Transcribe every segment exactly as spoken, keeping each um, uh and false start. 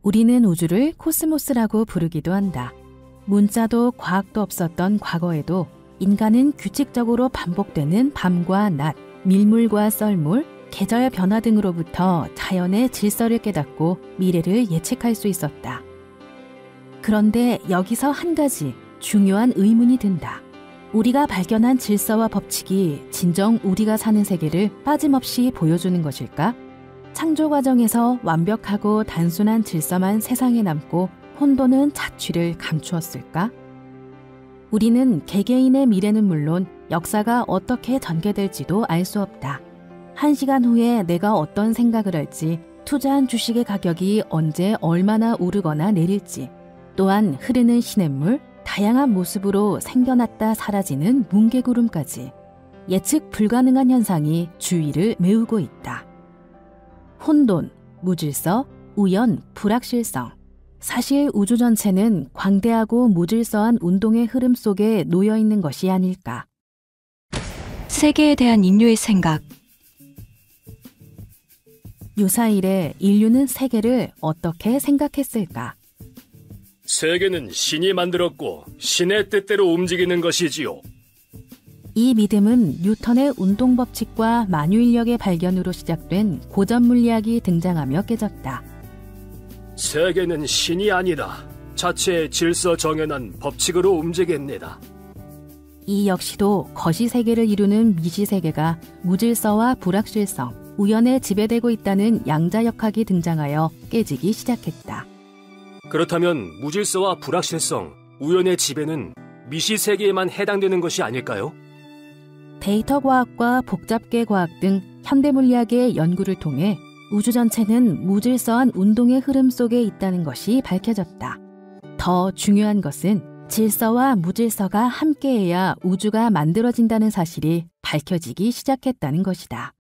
우리는 우주를 코스모스라고 부르기도 한다. 문자도 과학도 없었던 과거에도 인간은 규칙적으로 반복되는 밤과 낮, 밀물과 썰물, 계절 변화 등으로부터 자연의 질서를 깨닫고 미래를 예측할 수 있었다. 그런데 여기서 한 가지 중요한 의문이 든다. 우리가 발견한 질서와 법칙이 진정 우리가 사는 세계를 빠짐없이 보여주는 것일까? 창조 과정에서 완벽하고 단순한 질서만 세상에 남고 혼돈은 자취를 감추었을까? 우리는 개개인의 미래는 물론 역사가 어떻게 전개될지도 알 수 없다. 한 시간 후에 내가 어떤 생각을 할지, 투자한 주식의 가격이 언제 얼마나 오르거나 내릴지, 또한 흐르는 시냇물, 다양한 모습으로 생겨났다 사라지는 뭉게구름까지 예측 불가능한 현상이 주위를 메우고 있다. 혼돈, 무질서, 우연, 불확실성. 사실 우주 전체는 광대하고 무질서한 운동의 흐름 속에 놓여 있는 것이 아닐까. 세계에 대한 인류의 생각. 유사 이래 인류는 세계를 어떻게 생각했을까? 세계는 신이 만들었고 신의 뜻대로 움직이는 것이지요. 이 믿음은 뉴턴의 운동 법칙과 만유인력의 발견으로 시작된 고전 물리학이 등장하며 깨졌다. 세계는 신이 아니라 자체의 질서 정연한 법칙으로 움직입니다. 이 역시도 거시세계를 이루는 미시세계가 무질서와 불확실성, 우연에 지배되고 있다는 양자역학이 등장하여 깨지기 시작했다. 그렇다면 무질서와 불확실성, 우연의 지배는 미시세계에만 해당되는 것이 아닐까요? 데이터 과학과 복잡계 과학 등 현대물리학의 연구를 통해 우주 전체는 무질서한 운동의 흐름 속에 있다는 것이 밝혀졌다. 더 중요한 것은 질서와 무질서가 함께해야 우주가 만들어진다는 사실이 밝혀지기 시작했다는 것이다.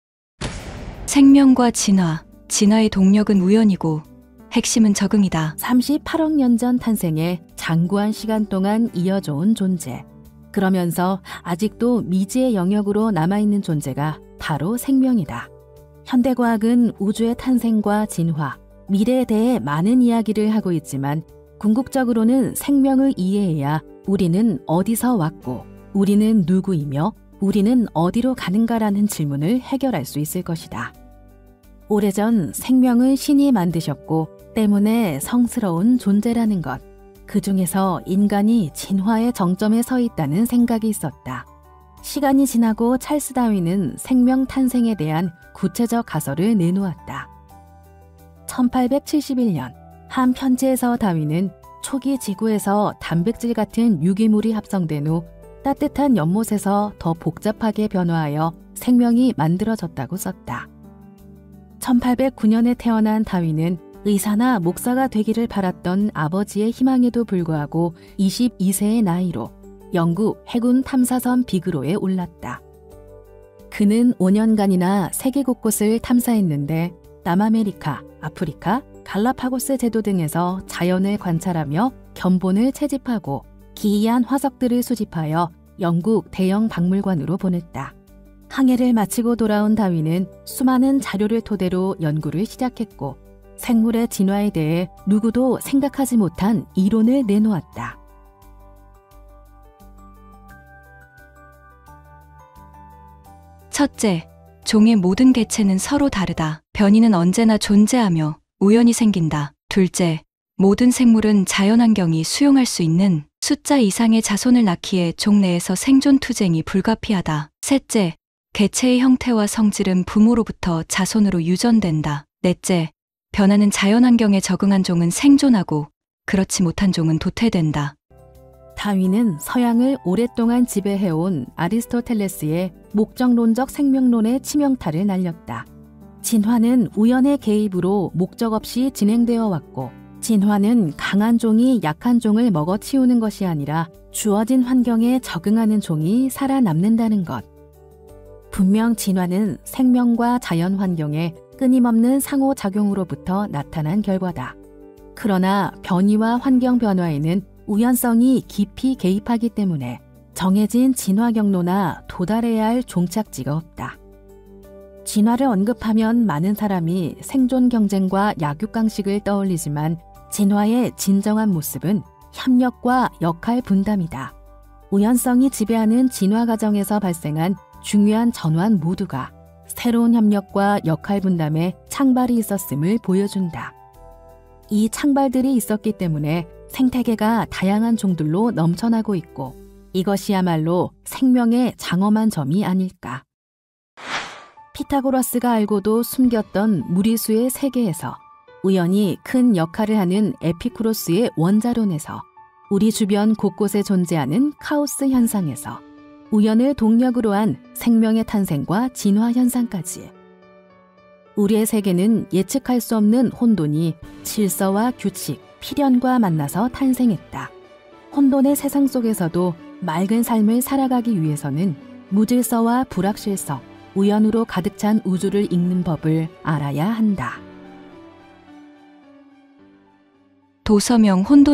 생명과 진화, 진화의 동력은 우연이고 핵심은 적응이다. 삼십팔억 년 전 탄생에 장구한 시간 동안 이어져 온 존재. 그러면서 아직도 미지의 영역으로 남아있는 존재가 바로 생명이다. 현대과학은 우주의 탄생과 진화, 미래에 대해 많은 이야기를 하고 있지만 궁극적으로는 생명을 이해해야 우리는 어디서 왔고 우리는 누구이며 우리는 어디로 가는가라는 질문을 해결할 수 있을 것이다. 오래전 생명을 신이 만드셨고 때문에 성스러운 존재라는 것, 그 중에서 인간이 진화의 정점에 서 있다는 생각이 있었다. 시간이 지나고 찰스 다윈은 생명 탄생에 대한 구체적 가설을 내놓았다. 천팔백칠십일 년 한 편지에서 다윈은 초기 지구에서 단백질 같은 유기물이 합성된 후 따뜻한 연못에서 더 복잡하게 변화하여 생명이 만들어졌다고 썼다. 천팔백구 년에 태어난 다윈은 의사나 목사가 되기를 바랐던 아버지의 희망에도 불구하고 이십이 세의 나이로 영국 해군 탐사선 비그로에 올랐다. 그는 오 년간이나 세계 곳곳을 탐사했는데 남아메리카, 아프리카, 갈라파고스 제도 등에서 자연을 관찰하며 견본을 채집하고 기이한 화석들을 수집하여 영국 대형 박물관으로 보냈다. 항해를 마치고 돌아온 다윈은 수많은 자료를 토대로 연구를 시작했고 생물의 진화에 대해 누구도 생각하지 못한 이론을 내놓았다. 첫째, 종의 모든 개체는 서로 다르다. 변이는 언제나 존재하며 우연히 생긴다. 둘째, 모든 생물은 자연환경이 수용할 수 있는 숫자 이상의 자손을 낳기에 종 내에서 생존 투쟁이 불가피하다. 셋째, 개체의 형태와 성질은 부모로부터 자손으로 유전된다. 넷째, 변하는 자연환경에 적응한 종은 생존하고 그렇지 못한 종은 도태된다. 다윈은 서양을 오랫동안 지배해온 아리스토텔레스의 목적론적 생명론의 치명타를 날렸다. 진화는 우연의 개입으로 목적 없이 진행되어 왔고 진화는 강한 종이 약한 종을 먹어치우는 것이 아니라 주어진 환경에 적응하는 종이 살아남는다는 것. 분명 진화는 생명과 자연 환경에 끊임없는 상호작용으로부터 나타난 결과다. 그러나 변이와 환경 변화에는 우연성이 깊이 개입하기 때문에 정해진 진화 경로나 도달해야 할 종착지가 없다. 진화를 언급하면 많은 사람이 생존 경쟁과 약육강식을 떠올리지만 진화의 진정한 모습은 협력과 역할 분담이다. 우연성이 지배하는 진화 과정에서 발생한 중요한 전환 모두가 새로운 협력과 역할 분담에 창발이 있었음을 보여준다. 이 창발들이 있었기 때문에 생태계가 다양한 종들로 넘쳐나고 있고 이것이야말로 생명의 장엄한 점이 아닐까. 피타고라스가 알고도 숨겼던 무리수의 세계에서 우연히 큰 역할을 하는 에피쿠로스의 원자론에서 우리 주변 곳곳에 존재하는 카오스 현상에서 우연을 동력으로 한 생명의 탄생과 진화 현상까지 우리의 세계는 예측할 수 없는 혼돈이 질서와 규칙, 필연과 만나서 탄생했다. 혼돈의 세상 속에서도 맑은 삶을 살아가기 위해서는 무질서와 불확실성, 우연으로 가득 찬 우주를 읽는 법을 알아야 한다. 도서명 혼돈